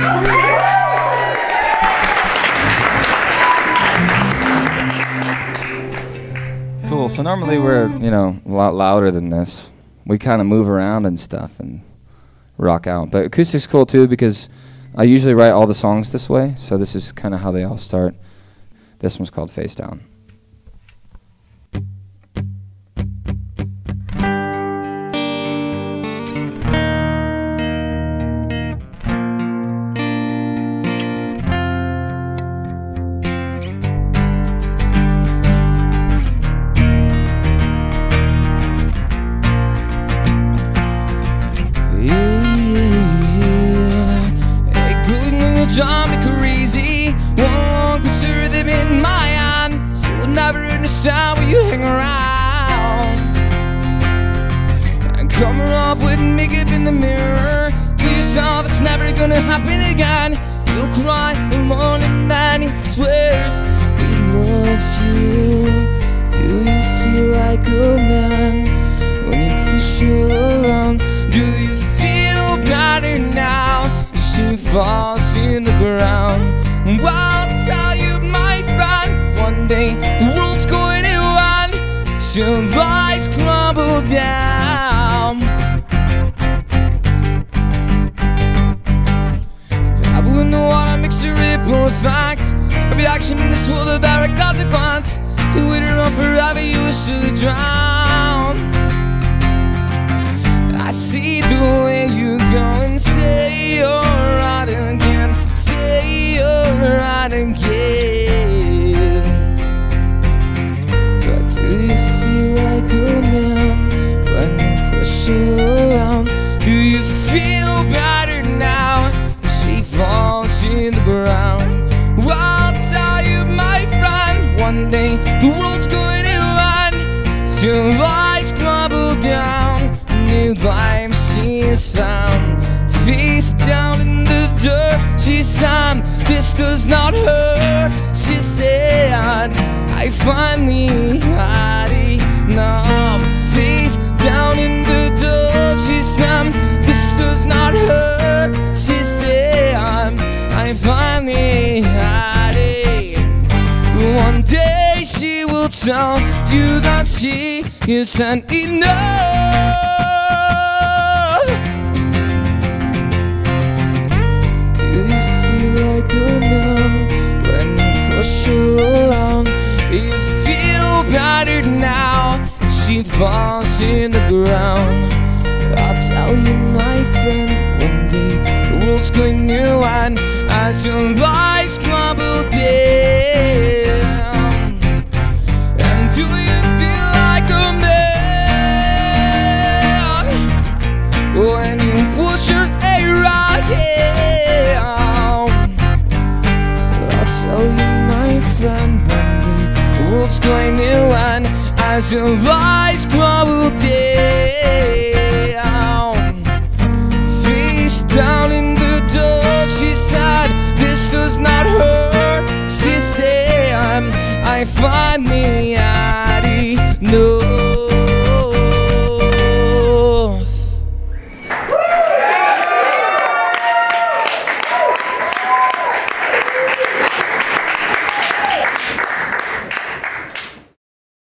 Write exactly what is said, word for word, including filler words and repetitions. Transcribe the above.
Cool. So normally we're, you know, a lot louder than this. We kind of move around and stuff and rock out. But acoustic's cool too because I usually write all the songs this way, so this is kind of how they all start. This one's called Face Down. Drive me crazy, won't consider them in my hand. So I'll never understand where you hang around. And cover up with makeup in the mirror to yourself, it's never gonna happen again. You'll cry alone and then he swears he loves you. Do you feel like a man when you push her around? Do you feel better now? She falls in the ground. Well, I'll tell you, my friend, one day the world's going to end. Your lies crumble down. I wouldn't want to mix the ripple effect. Every action in this world of every consequence. If you waited on forever, you should drown. I see the way you go and say you're right again, say you're right again. But do you feel like a man when you push her around? Do you feel better now? She falls in the ground. Well, I'll tell you, my friend, one day the world's going to end. Your lies crumble down. New life she is found. Face down in the dirt, she said, this does not hurt. She said, I finally had enough. Face down in the dirt, she said, this does not hurt. She said, I finally had it. One day she will tell you that she isn't enough. When you push her around, you feel better now. She falls in the ground. I'll tell you, my friend, one day the world's going to end as your lies crumble down. And do you feel like a man when you push her around? Tell you, my friend, one day the world's going to end as your lies crumble down.